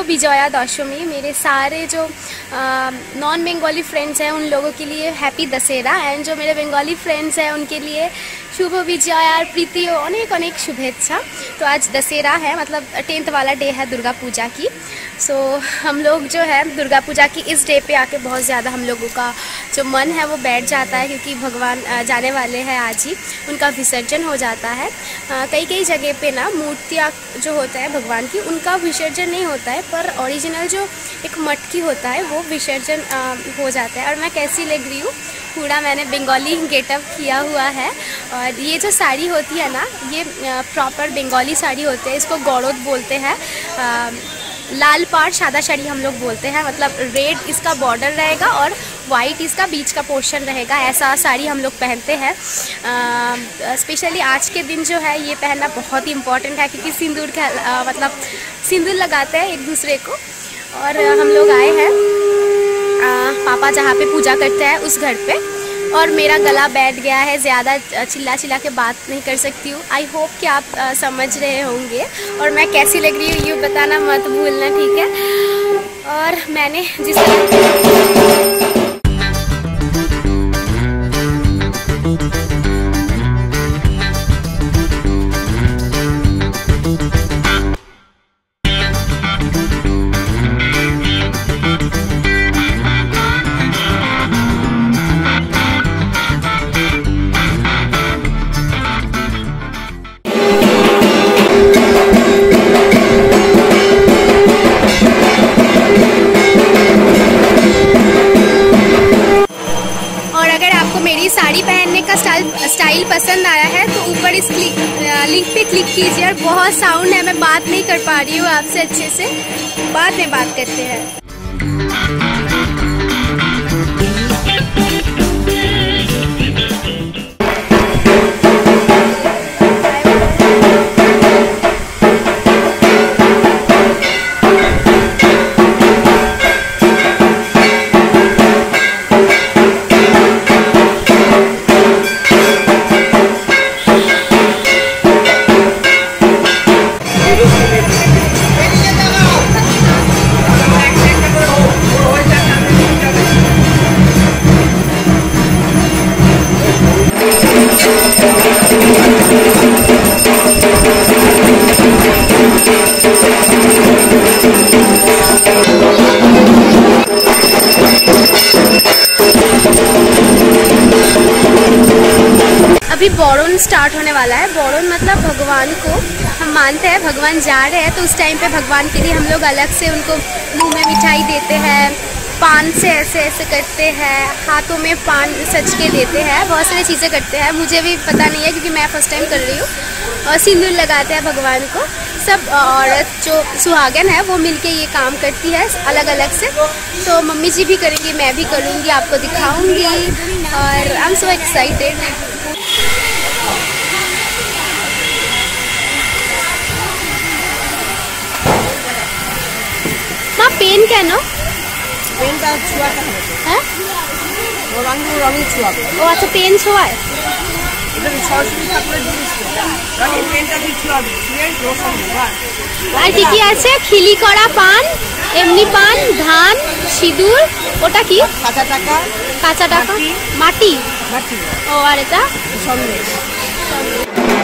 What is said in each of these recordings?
विजया दशमी। मेरे सारे जो नॉन बंगाली फ्रेंड्स हैं उन लोगों के लिए हैप्पी दशहरा, एंड जो मेरे बंगाली फ्रेंड्स हैं उनके लिए शुभ विजया प्रीति अनेक अनेक शुभेच्छा। तो आज दशहरा है, मतलब 10th वाला डे है दुर्गा पूजा की। सो हम लोग जो है दुर्गा पूजा की इस डे पे आके बहुत ज़्यादा हम लोगों का जो मन है वो बैठ जाता है, क्योंकि भगवान जाने वाले हैं आज ही, उनका विसर्जन हो जाता है। कई जगह पे ना मूर्तियाँ जो होता है भगवान की उनका विसर्जन नहीं होता है, पर ओरिजिनल जो एक मटकी होता है वो विसर्जन हो जाता है। और मैं कैसी लग रही हूँ, पूरा मैंने बंगाली गेटअप किया हुआ है। और ये जो साड़ी होती है ना, ये प्रॉपर बंगाली साड़ी होती है, इसको गौरद बोलते हैं। लाल पाड़ सादा साड़ी हम लोग बोलते हैं, मतलब रेड इसका बॉर्डर रहेगा और वाइट इसका बीच का पोर्शन रहेगा। ऐसा साड़ी हम लोग पहनते हैं। स्पेशली आज के दिन जो है ये पहनना बहुत ही इम्पॉर्टेंट है, क्योंकि सिंदूर का मतलब सिंदूर लगाते हैं एक दूसरे को। और हम लोग आए हैं पापा जहाँ पे पूजा करते हैं उस घर पे, और मेरा गला बैठ गया है, ज़्यादा चिल्ला के बात नहीं कर सकती हूँ। आई होप कि आप समझ रहे होंगे, और मैं कैसी लग रही हूँ ये बताना मत भूलना, ठीक है। और मैंने जिस मेरी साड़ी पहनने का स्टाइल पसंद आया है तो ऊपर इस लिंक पे क्लिक कीजिए। और बहुत साउंड है, मैं बात नहीं कर पा रही हूँ आपसे अच्छे से, बाद में बात करते हैं। अभी बोरन स्टार्ट होने वाला है। बोरन मतलब भगवान को हम मानते हैं, भगवान जा रहे हैं तो उस टाइम पे भगवान के लिए हम लोग अलग से उनको मुंह में मिठाई देते हैं, पान से ऐसे करते हैं, हाथों में पान सच के देते हैं, बहुत सारी चीज़ें करते हैं। मुझे भी पता नहीं है क्योंकि मैं फर्स्ट टाइम कर रही हूँ। और सिंदूर लगाते हैं भगवान को। सब औरत जो सुहागन है वो मिलके ये काम करती है अलग अलग से। तो मम्मी जी भी करेंगी, मैं भी करूँगी, आपको दिखाऊँगी। और आई एम सो एक्साइटेड। মা পেন কেন? পেনটা ছোঁয়াতে হবে। হ্যাঁ, ও রঙের ছোঁয়াবে। ও আচ্ছা, পেন ছোঁয়ায়। এটা সরস্বতী ঠাকুরের জিনিস, রঙের পেনটা দিয়ে ছোঁয়াবে, ছুঁয়ে রোশন হবে। আর কি আছে? খিলি করা পান, এমনি পান, ধান, সিঁদুর, ওটা কি? কাঁচা টাকা। কাঁচা টাকা, মাটি। ও আর এটা সন্দেশ।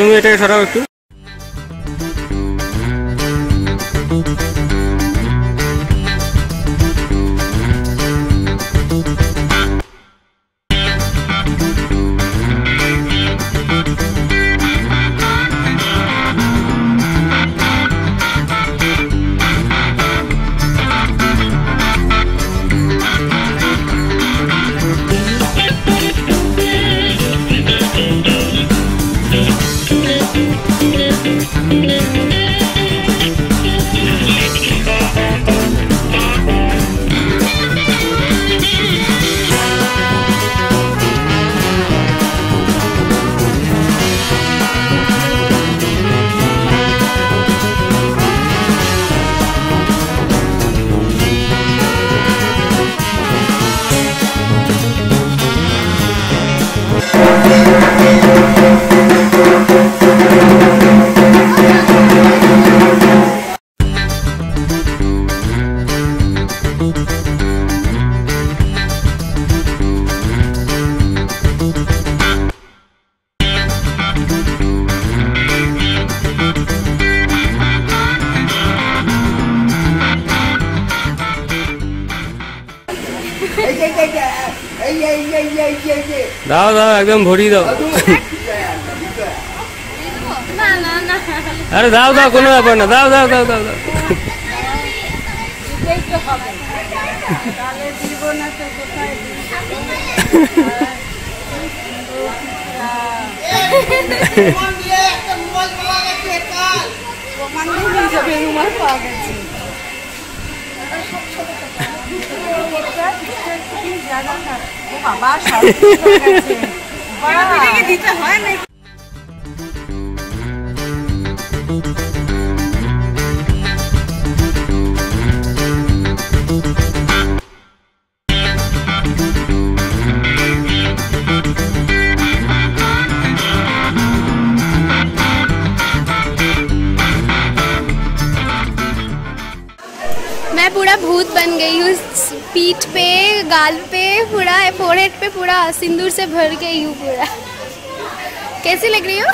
তুমি এটাকে সরাও একটু। দাও দাও, একদম ভরিয়ে দাও। না না না, আরে দাও দাও, কোনো ব্যাপার না, দাও দাও দাও দাও দাও। দিতে হয় না। मैं पूरा भूत बन गई हूँ, पीठ पे, गाल पे, पूरा फोरहेड पे पूरा सिंदूर से भर गई हूँ पूरा। कैसी लग रही हो?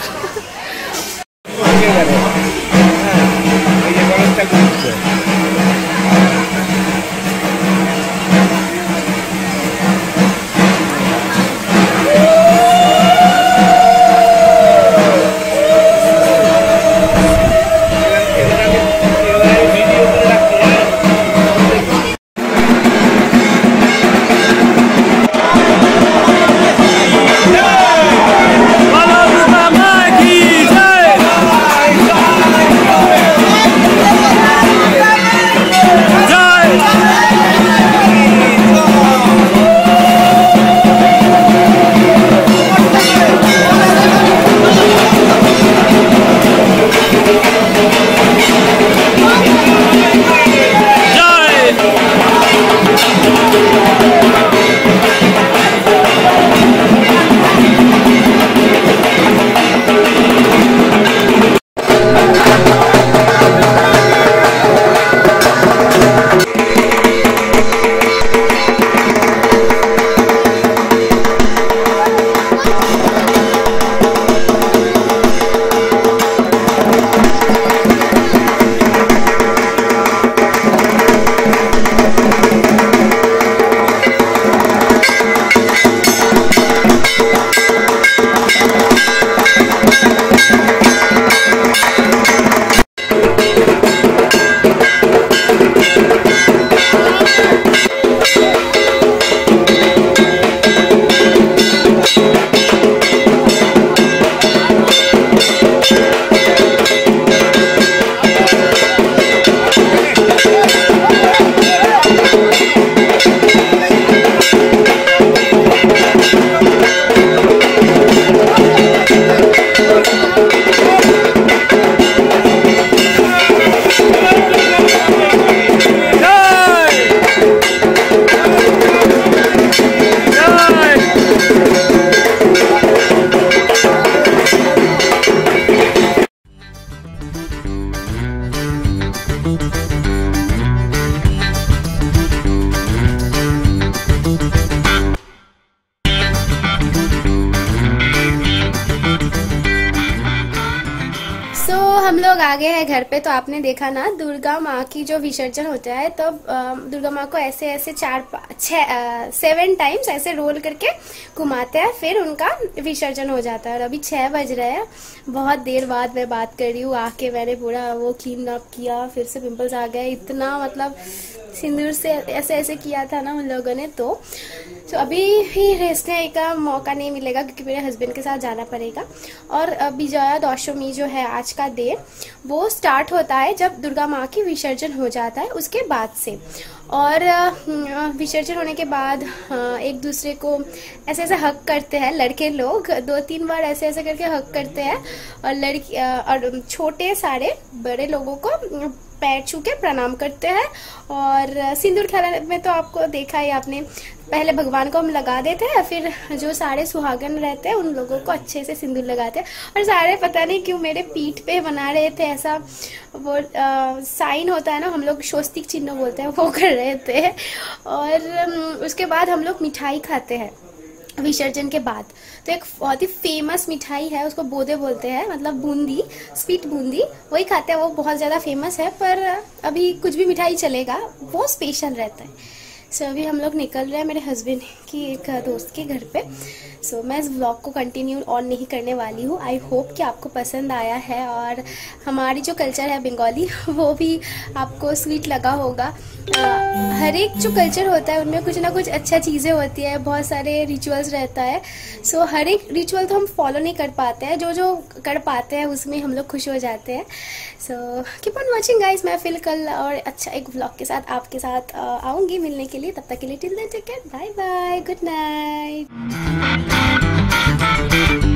लोग आ गए हैं घर पे, तो आपने देखा ना दुर्गा माँ की जो विसर्जन होता है तो दुर्गा माँ को ऐसे ऐसे 7 टाइम्स ऐसे रोल करके घुमाते हैं, फिर उनका विसर्जन हो जाता है। और अभी 6 बज रहे हैं, बहुत देर बाद मैं बात कर रही हूँ। आके मैंने पूरा वो क्लीन अप किया, फिर से पिंपल्स आ गए, इतना मतलब सिंदूर से ऐसे ऐसे किया था ना उन लोगों ने। तो अभी भी रेस्ट लेने का मौका नहीं मिलेगा क्योंकि मेरे हस्बैंड के साथ जाना पड़ेगा। और विजया दशमी जो है आज का दिन, वो स्टार्ट होता है जब दुर्गा माँ की विसर्जन हो जाता है उसके बाद से। और विसर्जन होने के बाद एक दूसरे को ऐसे ऐसे हक करते हैं लड़के लोग, 2-3 बार ऐसे ऐसे करके हक करते हैं। और लड़की और छोटे सारे बड़े लोगों को पैर छू के प्रणाम करते हैं। और सिंदूर खेलने में तो आपको देखा ही आपने, पहले भगवान को हम लगा देते हैं, फिर जो सारे सुहागन रहते हैं उन लोगों को अच्छे से सिंदूर लगाते हैं। और सारे पता नहीं क्यों मेरे पीठ पे बना रहे थे ऐसा, वो साइन होता है ना, हम लोग स्वस्तिक चिन्ह बोलते हैं, वो कर रहे थे। और उसके बाद हम लोग मिठाई खाते हैं विसर्जन के बाद। तो एक बहुत ही फेमस मिठाई है, उसको बोदे बोलते हैं, मतलब बूंदी, स्वीट बूंदी, वही खाते हैं। वो बहुत ज़्यादा फेमस है, पर अभी कुछ भी मिठाई चलेगा, वो स्पेशल रहता है। सो अभी हम लोग निकल रहे हैं मेरे हस्बैंड की एक दोस्त के घर पे। सो मैं इस व्लॉग को कंटिन्यू ऑन नहीं करने वाली हूँ। आई होप कि आपको पसंद आया है और हमारी जो कल्चर है बंगाली वो भी आपको स्वीट लगा होगा। हर एक जो कल्चर होता है उनमें कुछ ना कुछ अच्छा चीज़ें होती है, बहुत सारे रिचुअल्स रहता है। सो हर एक रिचुअल तो हम फॉलो नहीं कर पाते हैं, जो जो कर पाते हैं उसमें हम लोग खुश हो जाते हैं। So keep on watching guys, मैं फिर कल और अच्छा एक व्लॉग के साथ आपके साथ आऊँगी मिलने के लिए। तब तक के लिए till then take care, bye bye, good night.